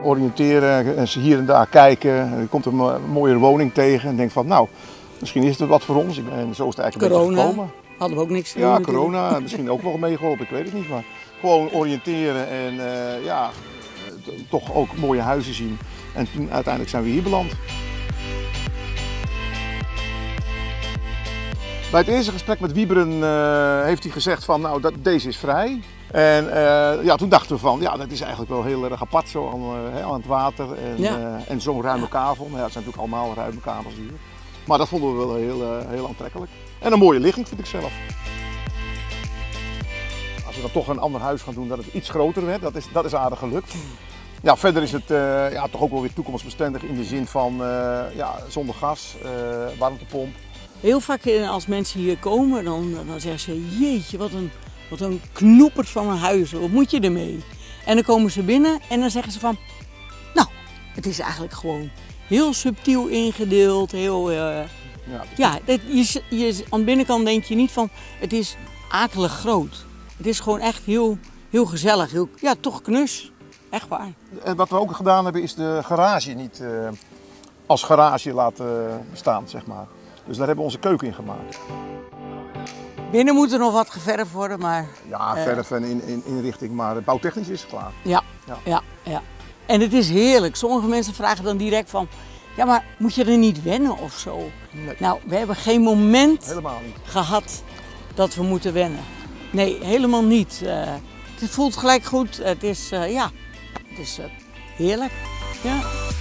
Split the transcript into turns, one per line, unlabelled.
Oriënteren, en hier en daar kijken. Je komt een mooie woning tegen en denkt van nou, misschien is het wat voor ons. En zo is het eigenlijk een beetje gekomen.
Hadden we ook niks.
Ja, corona, misschien ook wel meegeholpen, ik weet het niet. Maar gewoon oriënteren en toch ook mooie huizen zien. En toen uiteindelijk zijn we hier beland. Bij het eerste gesprek met Wieberen heeft hij gezegd van nou, deze is vrij. En toen dachten we van ja, dat is eigenlijk wel heel erg apart zo aan het water en zo'n ruime kavel. Nou, ja, het zijn natuurlijk allemaal ruime kavels hier. Maar dat vonden we wel heel aantrekkelijk. En een mooie ligging vind ik zelf. Als we dan toch een ander huis gaan doen, dat het iets groter werd, dat is aardig gelukt. Ja, verder is het toch ook wel weer toekomstbestendig in de zin van zonder gas, warmtepomp.
Heel vaak als mensen hier komen, dan zeggen ze, jeetje, wat een knoepert van een huis, wat moet je ermee? En dan komen ze binnen en dan zeggen ze van, nou, het is eigenlijk gewoon heel subtiel ingedeeld, heel... aan de binnenkant denk je niet van, het is akelig groot. Het is gewoon echt heel gezellig, toch knus, echt waar.
En wat we ook gedaan hebben is de garage niet als garage laten staan, zeg maar. Dus daar hebben we onze keuken in gemaakt.
Binnen moet er nog wat geverfd worden, maar...
Ja, verf en inrichting, maar bouwtechnisch is het klaar.
Ja. En het is heerlijk. Sommige mensen vragen dan direct van, ja, maar moet je er niet wennen of zo?
Nee.
Nou, we hebben geen moment
Helemaal niet
gehad dat we moeten wennen. Nee, helemaal niet. Het voelt gelijk goed. Het is, het is heerlijk. Ja.